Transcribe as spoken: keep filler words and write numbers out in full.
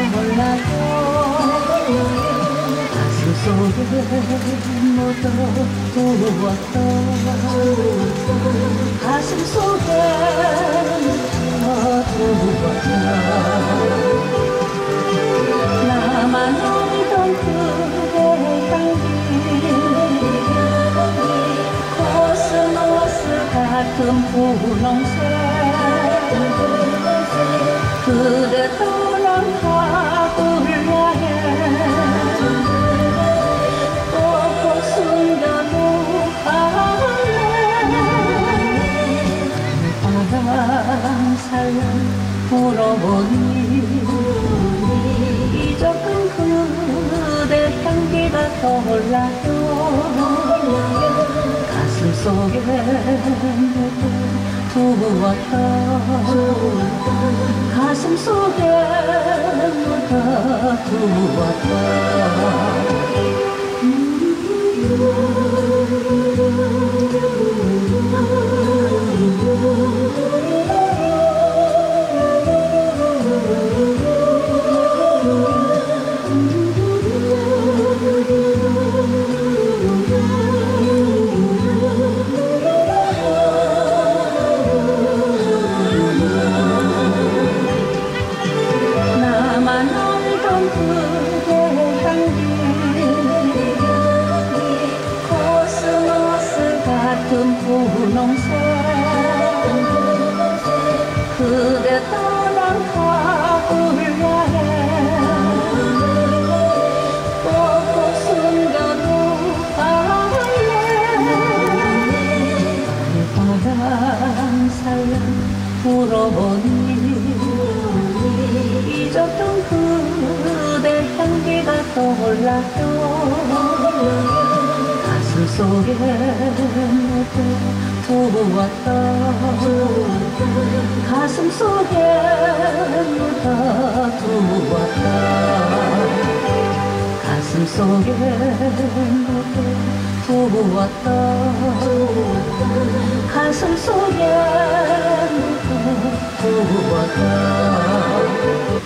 떠올라요. 가슴 속에 묻어두었던 가슴 속에 묻어두었던 나만 알던 그대의 향기 코스모스 같은 분홍색 그대 떠난 하루를 향해 꼭꼭 숨겨놓았네. 바람 살려 불어보니 잊었던 그대 향기가 떠올라요. 가슴 속에 묻어두었던 가슴 속에 묻어두었던 나만 알던 그대의 향기 코스모스 같은 분홍색 그대 떠난 하루를 향해 꼭꼭 숨겨놓았네. 바람 살려 불어보니 잊었던 그대 향기가 떠올라요. 가슴 속에 묻어두었던 가슴 속에 묻어두었던 가슴 속에 묻어두었던 가슴 속에 묻어두었던